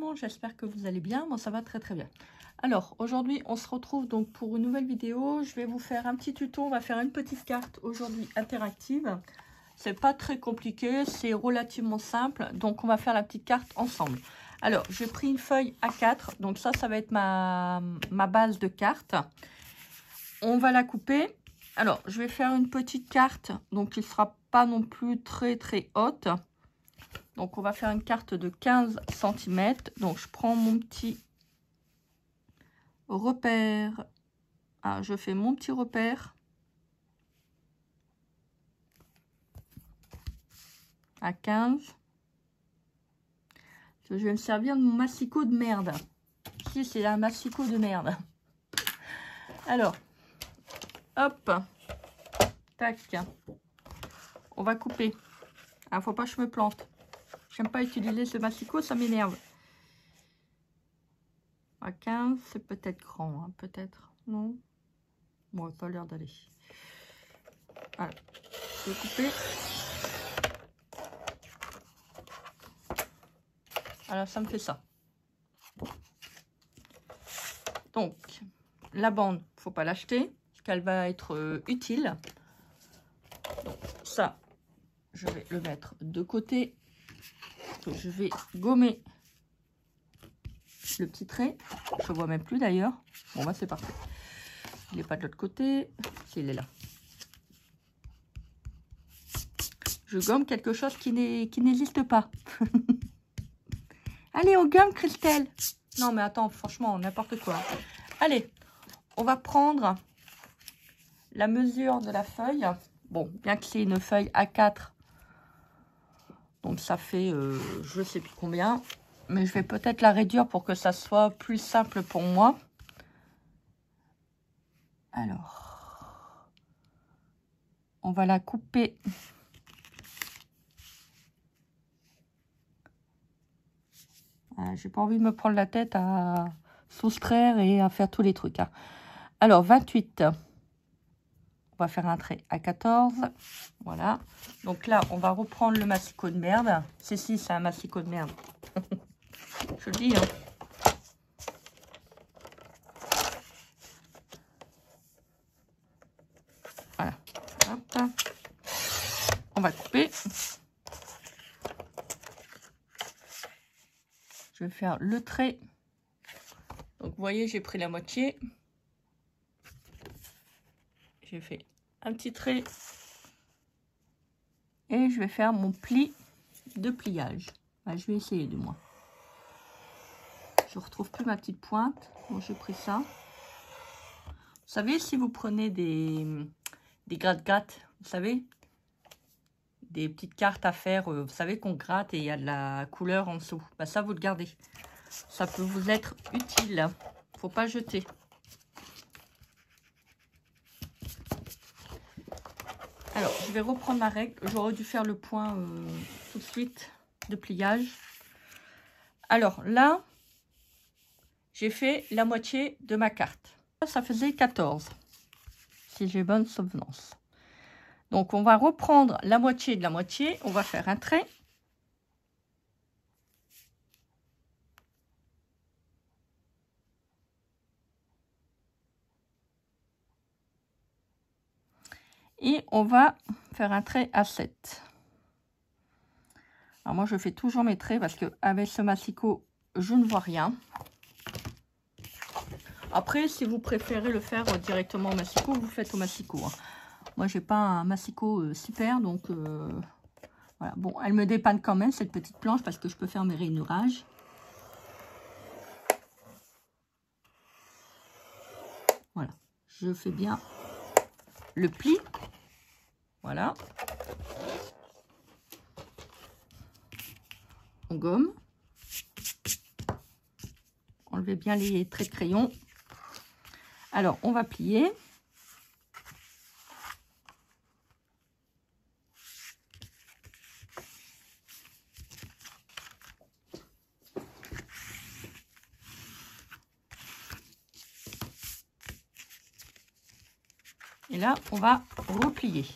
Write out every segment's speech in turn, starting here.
monde, j'espère que vous allez bien. Moi ça va très très bien. Alors aujourd'hui on se retrouve donc pour une nouvelle vidéo. Je vais vous faire un petit tuto, on va faire une petite carte aujourd'hui interactive. C'est pas très compliqué, c'est relativement simple, donc on va faire la petite carte ensemble. Alors j'ai pris une feuille A4, donc ça va être ma base de carte. On va la couper. Alors je vais faire une petite carte, donc il ne sera pas non plus très très haute. Donc on va faire une carte de 15 cm. Donc je prends mon petit repère. Ah, je fais mon petit repère à 15. Je vais me servir de mon massicot de merde. Si, c'est un massicot de merde. Alors, hop, tac. On va couper. Ah, faut pas que je me plante. J'aime pas utiliser ce massicot, ça m'énerve. À 15, c'est peut-être grand, hein, peut-être. Non? Bon, ça a l'air d'aller. Voilà. Je vais couper. Alors, ça me fait ça. Donc, la bande, faut pas l'acheter, parce qu'elle va être utile. Donc, ça, je vais le mettre de côté. Je vais gommer le petit trait. Je vois même plus d'ailleurs. Bon, bah c'est parfait. Il n'est pas de l'autre côté. Il est là. Je gomme quelque chose qui n'existe pas. Allez, on gomme, Christelle. Non, mais attends, franchement, n'importe quoi. Allez, on va prendre la mesure de la feuille. Bon, bien que c'est une feuille A4. Donc, ça fait, je ne sais plus combien. Mais je vais peut-être la réduire pour que ça soit plus simple pour moi. Alors, on va la couper. J'ai pas envie de me prendre la tête à soustraire et à faire tous les trucs. Hein. Alors, 28. On va faire un trait à 14. Voilà. Donc là, on va reprendre le massicot de merde. Si, c'est un massicot de merde. Je le dis, hein. Voilà. Hop. On va couper. Je vais faire le trait. Donc, vous voyez, j'ai pris la moitié. J'ai fait un petit trait. Et je vais faire mon pli de pliage. Enfin, je vais essayer du moins. Je retrouve plus ma petite pointe. Bon, j'ai pris ça. Vous savez, si vous prenez des gratte-gratte, vous savez, des petites cartes à faire, vous savez qu'on gratte et il y a de la couleur en dessous. Bah, ça, vous le gardez. Ça peut vous être utile. Faut pas jeter. Alors, je vais reprendre ma règle. J'aurais dû faire le point tout de suite de pliage. Alors là, j'ai fait la moitié de ma carte. Ça faisait 14, si j'ai bonne souvenance. Donc, on va reprendre la moitié de la moitié. On va faire un trait. Et on va faire un trait à 7. Alors moi, je fais toujours mes traits parce que avec ce massicot, je ne vois rien. Après, si vous préférez le faire directement au massicot, vous faites au massicot. Hein. Moi, j'ai pas un massicot super, donc voilà. Bon, elle me dépanne quand même cette petite planche parce que je peux faire mes rainurages. Voilà, je fais bien le pli. Voilà. On gomme. Enlevez bien les traits de crayon. Alors, on va plier. Et là, on va replier.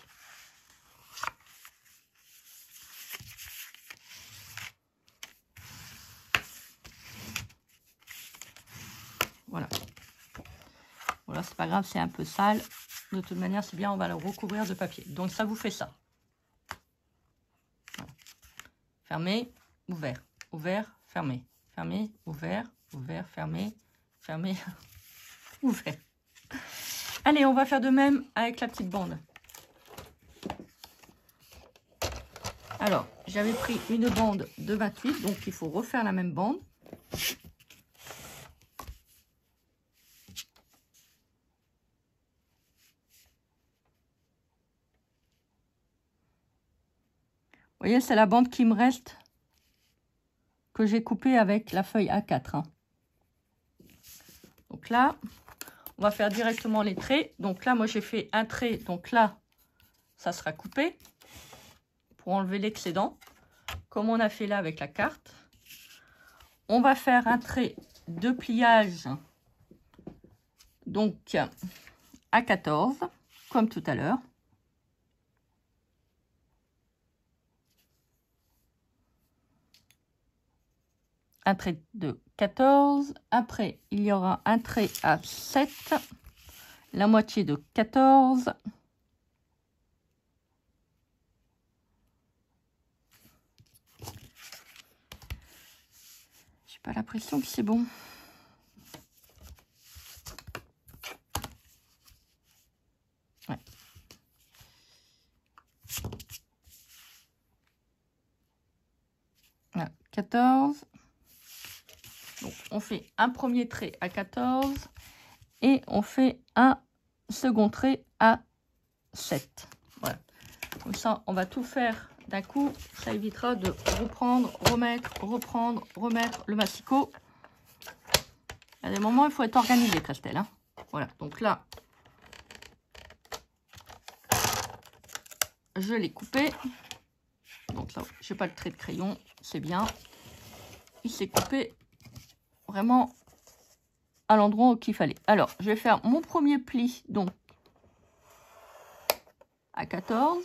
Voilà. Voilà, c'est pas grave, c'est un peu sale. De toute manière, c'est bien, on va le recouvrir de papier. Donc, ça vous fait ça. Voilà. Fermé, ouvert, ouvert, fermé, fermé, ouvert, ouvert, fermé, fermé, ouvert. Allez, on va faire de même avec la petite bande. Alors, j'avais pris une bande de 28, donc il faut refaire la même bande. Vous voyez, c'est la bande qui me reste, que j'ai coupée avec la feuille A4. Hein. Donc là, on va faire directement les traits. Donc là, moi, j'ai fait un trait. Donc là, ça sera coupé pour enlever l'excédent, comme on a fait là avec la carte. On va faire un trait de pliage, donc à 14, comme tout à l'heure. Un trait de 14. Après, il y aura un trait à 7, la moitié de 14. J'ai pas l'impression que c'est bon. Ouais. Voilà, 14. Donc, on fait un premier trait à 14 et on fait un second trait à 7. Voilà. Comme ça, on va tout faire d'un coup. Ça évitera de reprendre, remettre le massicot. Il y a des moments, il faut être organisé, Christelle. Hein. Voilà. Donc là, je l'ai coupé. Donc là, je n'ai pas le trait de crayon. C'est bien. Il s'est coupé vraiment à l'endroit qu'il fallait. Alors, je vais faire mon premier pli, donc, à 14.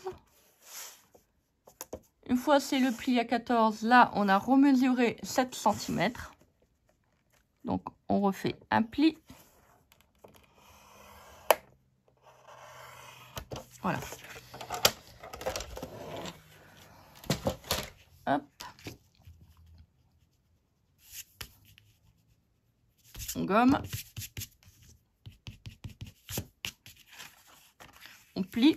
Une fois c'est le pli à 14, là, on a remesuré 7 cm. Donc, on refait un pli. Voilà. Hop. On gomme. On plie.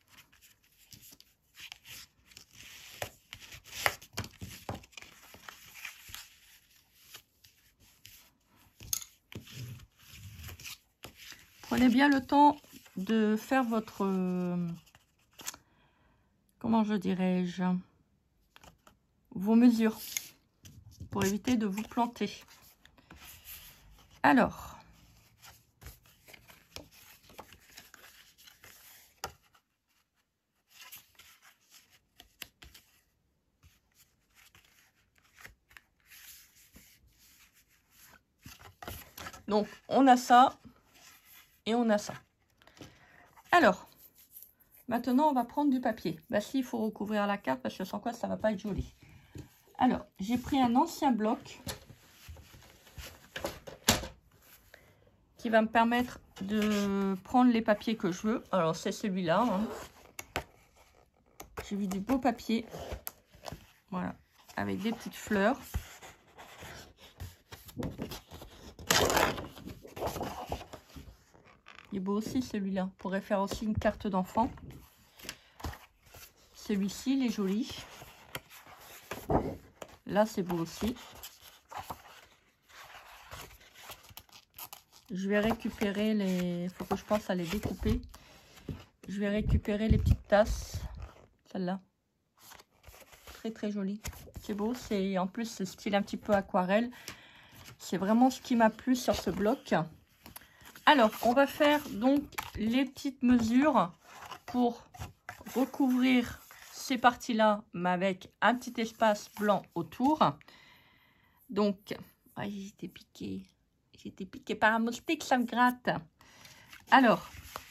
Prenez bien le temps de faire votre... comment je dirais-je, vos mesures pour éviter de vous planter. Alors, donc on a ça et on a ça. Alors, maintenant on va prendre du papier. Bah si, il faut recouvrir la carte parce que sans quoi ça va pas être joli. Alors, j'ai pris un ancien bloc qui va me permettre de prendre les papiers que je veux. Alors, c'est celui-là. Hein. J'ai vu du beau papier. Voilà. Avec des petites fleurs. Il est beau aussi celui-là. On pourrait faire aussi une carte d'enfant. Celui-ci, il est joli. Là, c'est beau aussi. Je vais récupérer les... Il faut que je pense à les découper. Je vais récupérer les petites tasses. Celle-là. Très, très jolie. C'est beau. C'est en plus, ce style un petit peu aquarelle. C'est vraiment ce qui m'a plu sur ce bloc. Alors, on va faire donc les petites mesures pour recouvrir ces parties-là, mais avec un petit espace blanc autour. Donc, ah, j'étais piquée. J'étais piquée par un moustique, ça me gratte. Alors,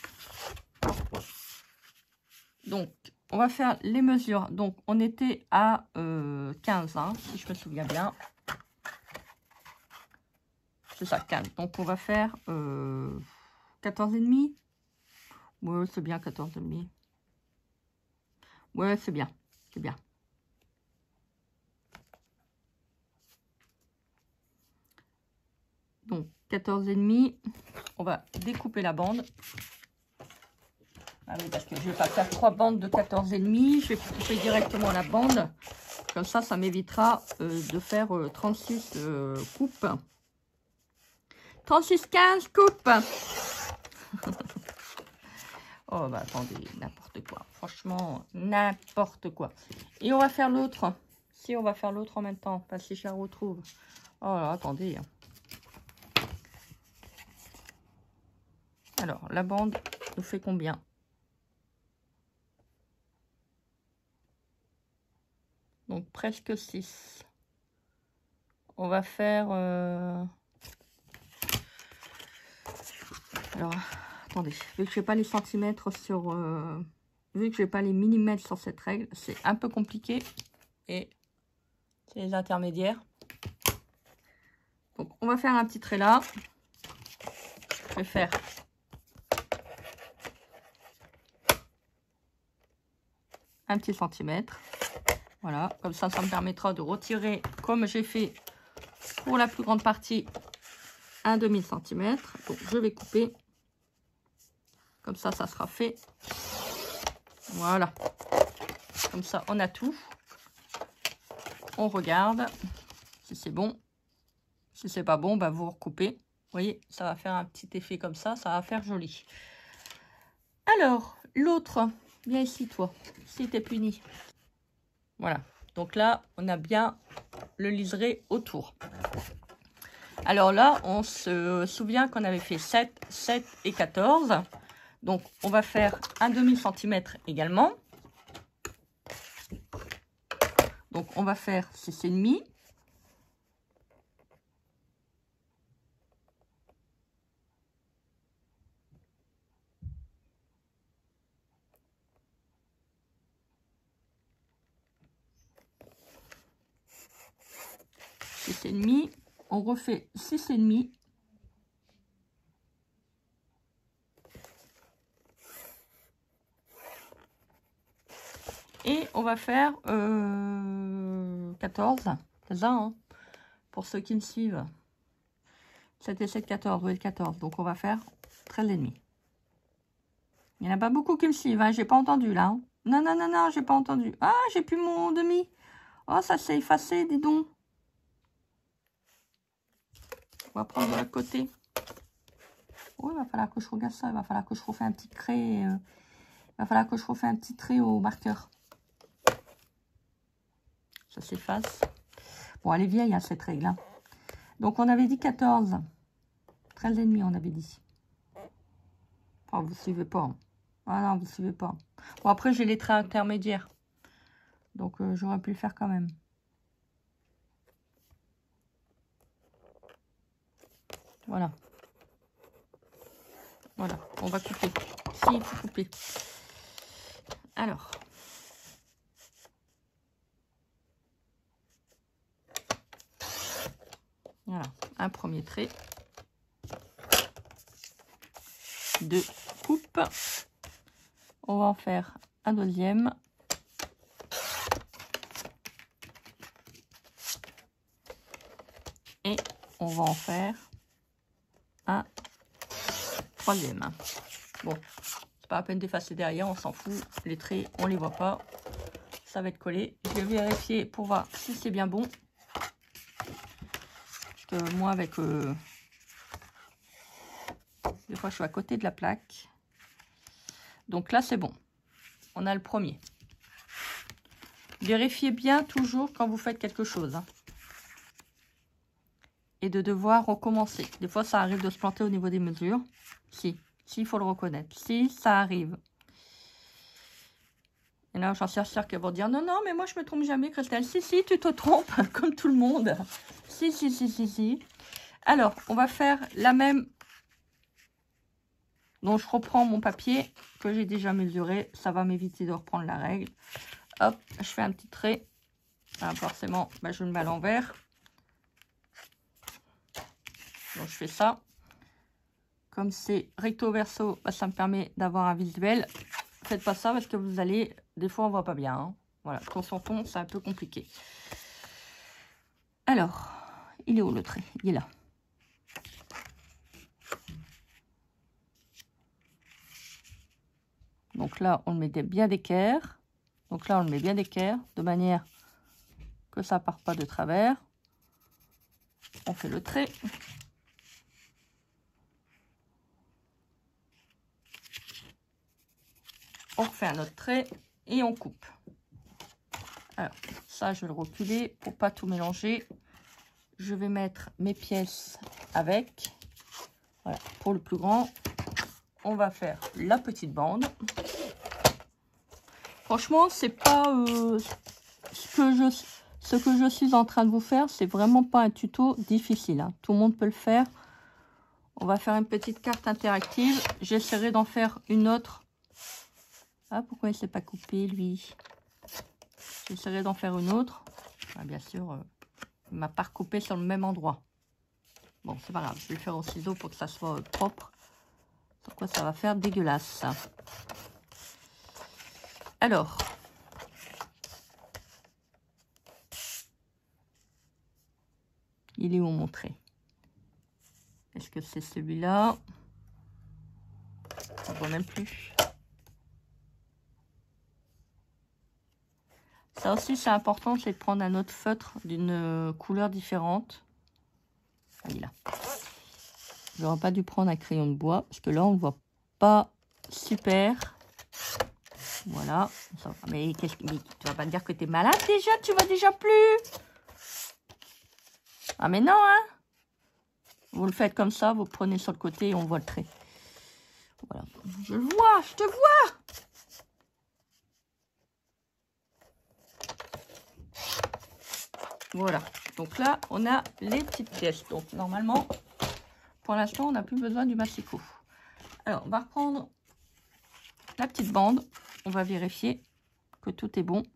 donc, on va faire les mesures. Donc, on était à 15, hein, si je me souviens bien. c'est ça, 15. Donc, on va faire 14,5. Ouais, c'est bien, 14,5. Ouais, c'est bien. C'est bien. Donc, 14,5. On va découper la bande. Ah oui, parce que je ne vais pas faire 3 bandes de 14,5. Je vais couper directement la bande. Comme ça, ça m'évitera de faire 36 coupes. 36,15 coupes. Oh, bah attendez, n'importe quoi. Franchement, n'importe quoi. Et on va faire l'autre. Si, on va faire l'autre en même temps. Pas si je la retrouve. Oh là, attendez. Alors, la bande nous fait combien? Donc, presque 6. On va faire... Alors, attendez. Vu que je n'ai pas les centimètres sur... Vu que je n'ai pas les millimètres sur cette règle, c'est un peu compliqué. Et c'est les intermédiaires. Donc, on va faire un petit trait là. Je vais faire... un petit centimètre. Voilà, comme ça, ça me permettra de retirer, comme j'ai fait pour la plus grande partie, un demi-centimètre. Donc, je vais couper. Comme ça, ça sera fait. Voilà. Comme ça, on a tout. On regarde si c'est bon. Si c'est pas bon, bah, vous recoupez. Vous voyez, ça va faire un petit effet comme ça. Ça va faire joli. Alors, l'autre, viens ici, toi. Si t'es puni. Voilà. Donc là, on a bien le liseré autour. Alors là, on se souvient qu'on avait fait 7, 7 et 14. Donc, on va faire un demi-centimètre également. Donc, on va faire 6,5. On refait 6,5. Et on va faire 14. C'est ça, hein, pour ceux qui me suivent. 7 et 7, 14. Oui, 14. Donc, on va faire 13,5. Il n'y en a pas beaucoup qui me suivent. Hein. J'ai pas entendu, là. Hein. Non, non, non, non, j'ai pas entendu. Ah, j'ai plus mon demi. Oh, ça s'est effacé, dis donc. On va prendre de l'autre côté. Oh, il va falloir que je regarde ça. Il va falloir que je refais un petit trait. Il va falloir que je refais un petit trait au marqueur. Ça s'efface. Bon, elle est vieille, hein, cette règle. Hein. Donc, on avait dit 14. 13,5, on avait dit. Oh, vous ne suivez pas. Hein. Ah non, vous ne suivez pas. Bon, après, j'ai les traits intermédiaires. Donc, j'aurais pu le faire quand même. Voilà. Voilà, on va couper. Si, il faut couper. Alors. Voilà, un premier trait. 2 coupes. On va en faire un deuxième. Et on va en faire un troisième. Bon, c'est pas la peine d'effacer derrière, on s'en fout. Les traits, on les voit pas. Ça va être collé. Je vais vérifier pour voir si c'est bien bon. Parce que moi, avec... des fois, je suis à côté de la plaque. Donc là, c'est bon. On a le premier. Vérifiez bien toujours quand vous faites quelque chose. Hein. Et de devoir recommencer. Des fois, ça arrive de se planter au niveau des mesures. Si, il faut le reconnaître. Si, ça arrive. Et là, j'en suis sûre qu'elles vont dire, non, non, mais moi, je me trompe jamais, Christelle. Si, tu te trompes, comme tout le monde. Si. Alors, on va faire la même. Donc, je reprends mon papier que j'ai déjà mesuré. Ça va m'éviter de reprendre la règle. Hop, je fais un petit trait. Ah, forcément, bah, je le mets à l'envers. Donc je fais ça. Comme c'est recto verso, bah, ça me permet d'avoir un visuel. Faites pas ça parce que vous allez, des fois on voit pas bien. Hein. Voilà, ton sur ton, c'est un peu compliqué. Alors, il est où le trait? Il est là. Donc là, on le met bien d'équerre. Donc là, on le met bien d'équerre, de manière que ça part pas de travers. On fait le trait. On refait un autre trait et on coupe. Alors, ça, je vais le reculer pour pas tout mélanger. Je vais mettre mes pièces avec. Voilà, pour le plus grand, on va faire la petite bande. Franchement, c'est pas ce que je suis en train de vous faire, c'est vraiment pas un tuto difficile. Hein. Tout le monde peut le faire. On va faire une petite carte interactive. J'essaierai d'en faire une autre. Ah, pourquoi il ne s'est pas coupé, lui? J'essaierai d'en faire une autre. Ah, bien sûr, il ne m'a pas recoupé sur le même endroit. Bon, c'est pas grave. Je vais le faire au ciseau pour que ça soit propre. Sans quoi ça va faire dégueulasse. Alors, il est où mon trait? Est-ce que c'est celui-là? On ne voit même plus. Ça aussi, c'est important, c'est de prendre un autre feutre d'une couleur différente. Ah, il est là. J'aurais pas dû prendre un crayon de bois, parce que là, on ne voit pas super. Voilà. Mais tu vas pas me dire que tu es malade déjà? Tu vois déjà plus? Ah mais non, hein? Vous le faites comme ça, vous prenez sur le côté et on voit le trait. Voilà. Je le vois, je te vois! Voilà. Donc là, on a les petites pièces. Donc normalement, pour l'instant, on n'a plus besoin du massicot. Alors, on va reprendre la petite bande. On va vérifier que tout est bon. Donc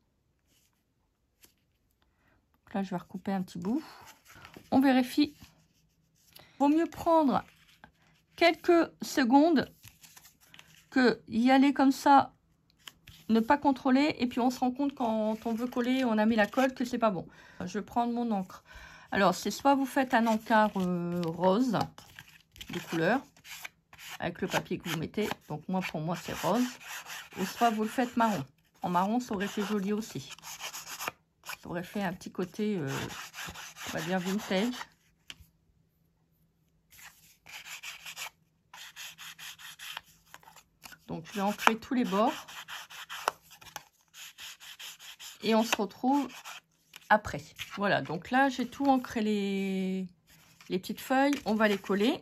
là, je vais recouper un petit bout. On vérifie. Vaut mieux prendre quelques secondes que y aller comme ça, ne pas contrôler, et puis on se rend compte quand on veut coller, on a mis la colle, que c'est pas bon. Je vais prendre mon encre. Alors, c'est soit vous faites un encart rose de couleur, avec le papier que vous mettez. Donc moi, pour moi, c'est rose. Ou soit vous le faites marron. En marron, ça aurait fait joli aussi. Ça aurait fait un petit côté, on va dire, vintage. Donc, je vais ancrer tous les bords. Et on se retrouve après. Voilà, donc là, j'ai tout ancré les petites feuilles. On va les coller.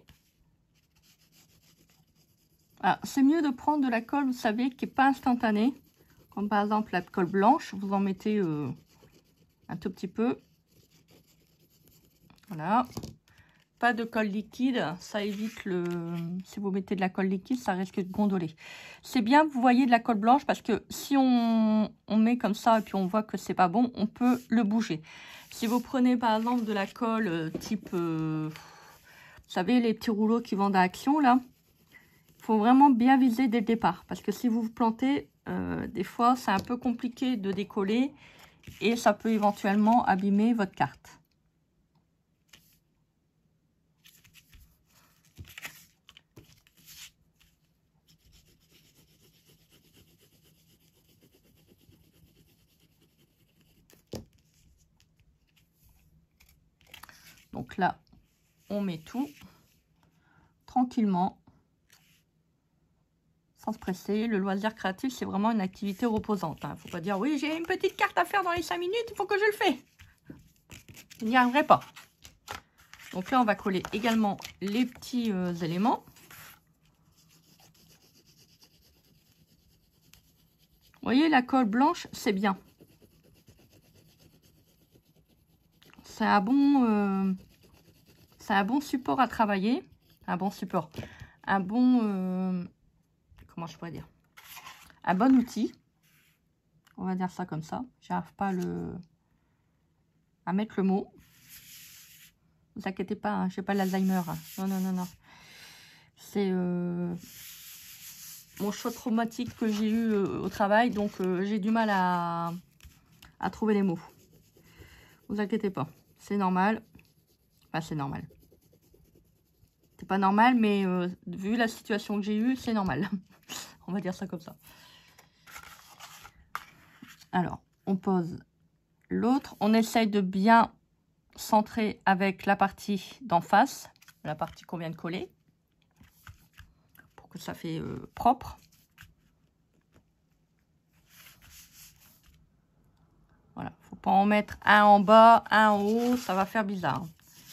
Ah, c'est mieux de prendre de la colle, vous savez, qui n'est pas instantanée. Comme par exemple la colle blanche. Vous en mettez un tout petit peu. Voilà. Pas de colle liquide, ça évite le... Si vous mettez de la colle liquide, ça risque de gondoler. C'est bien, vous voyez, de la colle blanche, parce que si on met comme ça et puis on voit que c'est pas bon, on peut le bouger. Si vous prenez par exemple de la colle type... vous savez, les petits rouleaux qui vendent à Action, là, il faut vraiment bien viser dès le départ. Parce que si vous vous plantez, des fois, c'est un peu compliqué de décoller et ça peut éventuellement abîmer votre carte. Donc là, on met tout tranquillement, sans se presser. Le loisir créatif, c'est vraiment une activité reposante. Il ne faut pas dire, oui, j'ai une petite carte à faire dans les 5 minutes, il faut que je le fais. Je n'y arriverai pas. Donc là, on va coller également les petits éléments. Vous voyez, la colle blanche, c'est bien. C'est un bon support à travailler. Un bon support. Un bon... comment je pourrais dire? Un bon outil. On va dire ça comme ça. J'arrive pas à mettre le mot. vous inquiétez pas, hein, je n'ai pas l'Alzheimer. Hein. Non, non, non, non. C'est mon choc traumatique que j'ai eu au travail, donc j'ai du mal à trouver les mots. Vous inquiétez pas, c'est normal. Enfin, c'est normal. C'est pas normal, mais vu la situation que j'ai eue, c'est normal. On va dire ça comme ça. Alors, on pose l'autre. On essaye de bien centrer avec la partie d'en face, la partie qu'on vient de coller, pour que ça fait propre. Voilà, faut pas en mettre un en bas, un en haut, ça va faire bizarre.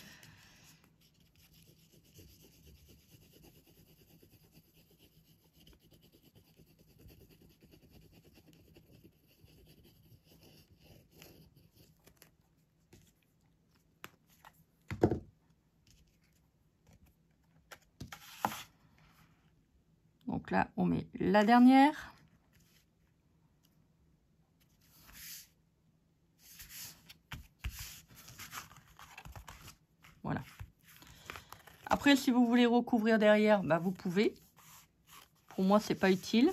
Donc là, on met la dernière. Voilà. Après, si vous voulez recouvrir derrière, bah, vous pouvez. Pour moi, c'est pas utile.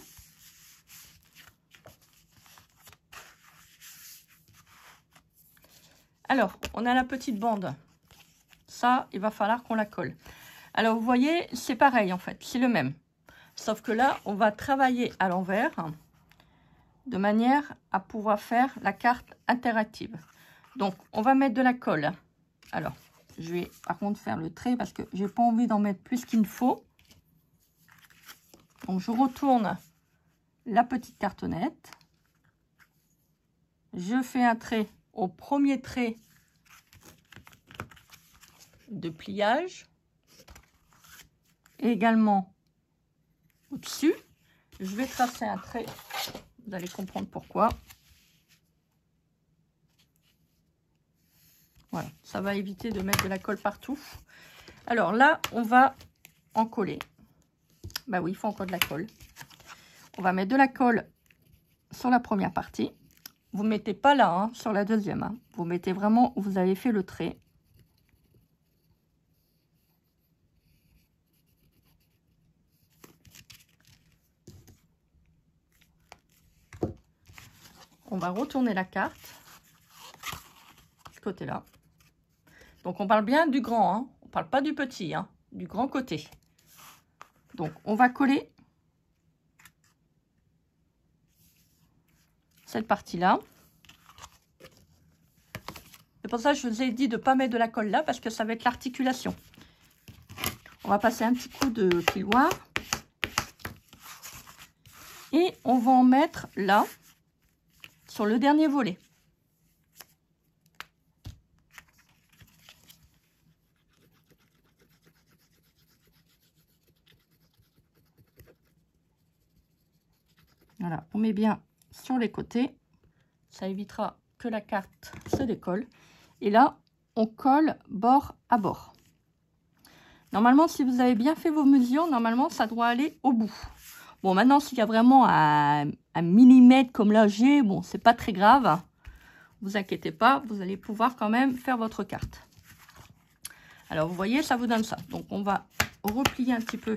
Alors, on a la petite bande. Ça, il va falloir qu'on la colle. Alors, vous voyez, c'est pareil en fait. C'est le même. Sauf que là, on va travailler à l'envers de manière à pouvoir faire la carte interactive. Donc, on va mettre de la colle. Alors, je vais par contre faire le trait parce que j'ai pas envie d'en mettre plus qu'il ne faut. Donc, je retourne la petite cartonnette. Je fais un trait au premier trait de pliage. Et également au-dessus, je vais tracer un trait. Vous allez comprendre pourquoi. Voilà, ça va éviter de mettre de la colle partout. Alors là, on va en coller. Bah oui, il faut encore de la colle. On va mettre de la colle sur la première partie. Vous ne mettez pas là, hein, sur la deuxième. Hein. Vous mettez vraiment où vous avez fait le trait. On va retourner la carte. Ce côté-là. Donc, on parle bien du grand. Hein. On ne parle pas du petit, hein, du grand côté. Donc, on va coller cette partie-là. C'est pour ça que je vous ai dit de ne pas mettre de la colle là, parce que ça va être l'articulation. On va passer un petit coup de piloir. Et on va en mettre là, sur le dernier volet. Voilà, on met bien sur les côtés. Ça évitera que la carte se décolle. Et là, on colle bord à bord. Normalement, si vous avez bien fait vos mesures, normalement, ça doit aller au bout. Bon, maintenant, s'il y a vraiment un millimètre comme là j'ai, bon, c'est pas très grave. Vous inquiétez pas, vous allez pouvoir quand même faire votre carte. Alors, vous voyez, ça vous donne ça. Donc, on va replier un petit peu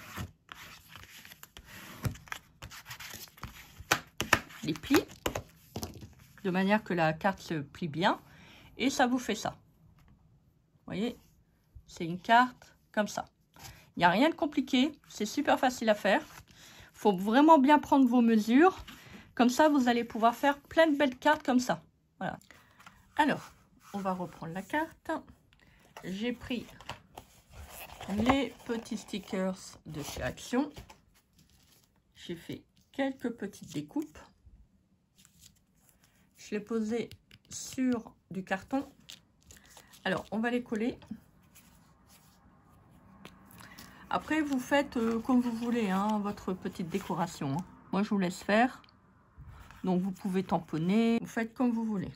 les plis, de manière que la carte se plie bien. Et ça vous fait ça. Vous voyez, c'est une carte comme ça. Il n'y a rien de compliqué, c'est super facile à faire. Il faut vraiment bien prendre vos mesures. Comme ça, vous allez pouvoir faire plein de belles cartes comme ça. Voilà. Alors, on va reprendre la carte. J'ai pris les petits stickers de chez Action. J'ai fait quelques petites découpes. Je l'ai posé sur du carton. Alors, on va les coller. Après, vous faites comme vous voulez, hein, votre petite décoration. Hein. Moi, je vous laisse faire. Donc, vous pouvez tamponner. Vous faites comme vous voulez.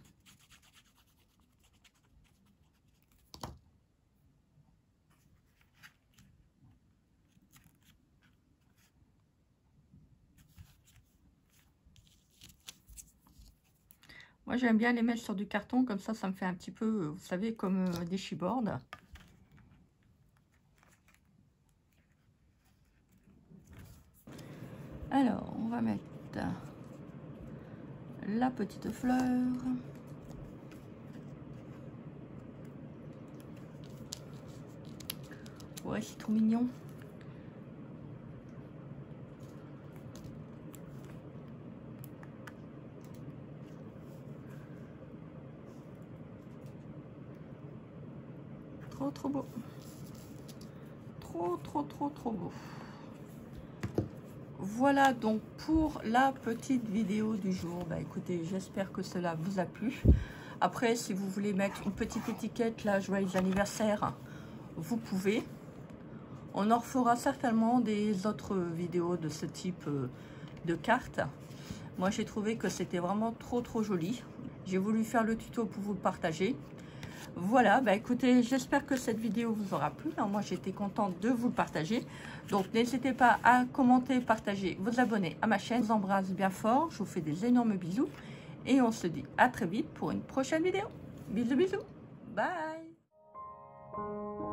Moi, j'aime bien les mettre sur du carton. Comme ça me fait un petit peu, vous savez, comme des chipboards. Alors, on va mettre la petite fleur. Ouais, c'est trop mignon. Trop beau. Trop beau. Voilà donc pour la petite vidéo du jour. Bah écoutez, j'espère que cela vous a plu. Après, si vous voulez mettre une petite étiquette là, joyeux anniversaire, vous pouvez. On en refera certainement des autres vidéos de ce type de cartes. Moi, j'ai trouvé que c'était vraiment trop joli. J'ai voulu faire le tuto pour vous le partager. Voilà, bah écoutez, j'espère que cette vidéo vous aura plu. Alors, moi, j'étais contente de vous le partager. Donc, n'hésitez pas à commenter, partager, vous abonner à ma chaîne. Je vous embrasse bien fort. Je vous fais des énormes bisous. Et on se dit à très vite pour une prochaine vidéo. Bisous. Bye.